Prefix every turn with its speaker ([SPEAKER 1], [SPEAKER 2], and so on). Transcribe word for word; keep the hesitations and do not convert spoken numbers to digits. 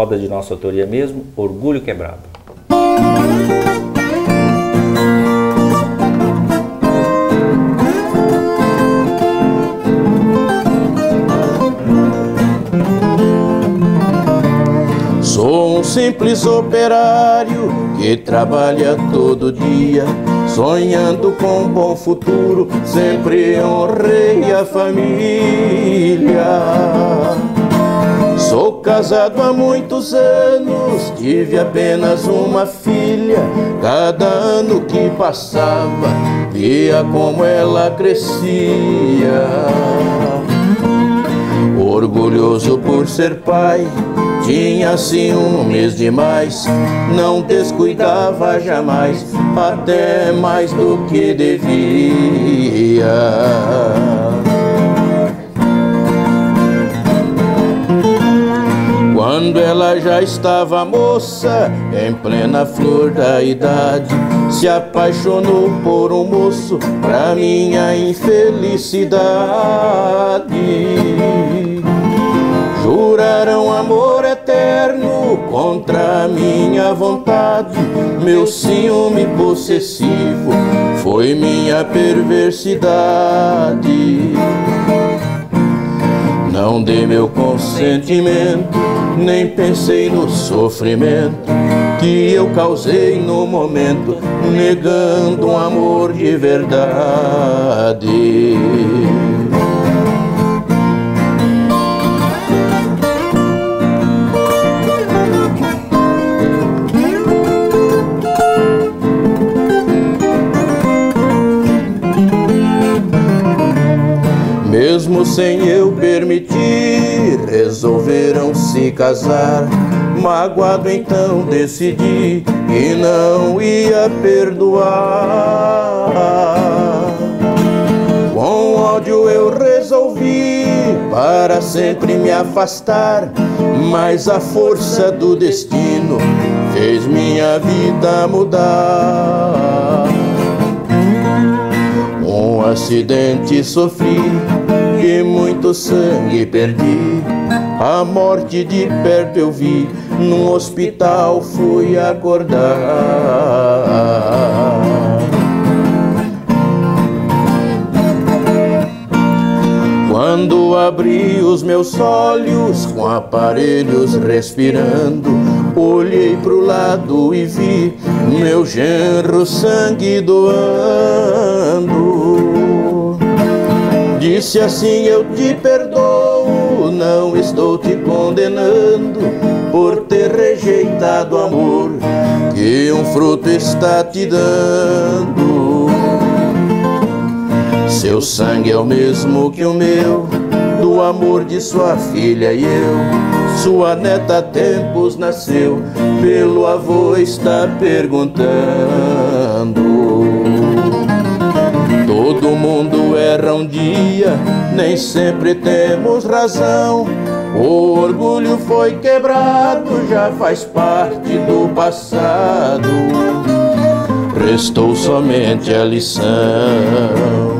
[SPEAKER 1] moda de nossa autoria mesmo, Orgulho Quebrado.
[SPEAKER 2] Sou um simples operário que trabalha todo dia, sonhando com um bom futuro, sempre honrei a família. Sou casado há muitos anos, tive apenas uma filha. Cada ano que passava, via como ela crescia. Orgulhoso por ser pai, tinha ciúmes demais, não descuidava jamais, até mais do que devia. Quando ela já estava moça, em plena flor da idade, se apaixonou por um moço, pra minha infelicidade. Juraram amor eterno contra a minha vontade. Meu ciúme possessivo foi minha perversidade. Não dei meu consentimento, nem pensei no sofrimento que eu causei no momento, negando um amor de verdade. Mesmo sem eu permitir, resolveram se casar. Magoado então decidi que não ia perdoar. Com ódio eu resolvi para sempre me afastar, mas a força do destino fez minha vida mudar. Um acidente sofri e muito sangue perdi, a morte de perto eu vi, num hospital fui acordar. Quando abri os meus olhos, com aparelhos respirando, olhei pro lado e vi meu genro sangue doando. Disse assim: eu te perdoo, não estou te condenando por ter rejeitado o amor que um fruto está te dando. Seu sangue é o mesmo que o meu, do amor de sua filha e eu. Sua neta há tempos nasceu, pelo avô está perguntando. Todo mundo erra um dia, nem sempre temos razão. O orgulho foi quebrado, já faz parte do passado. Restou somente a lição.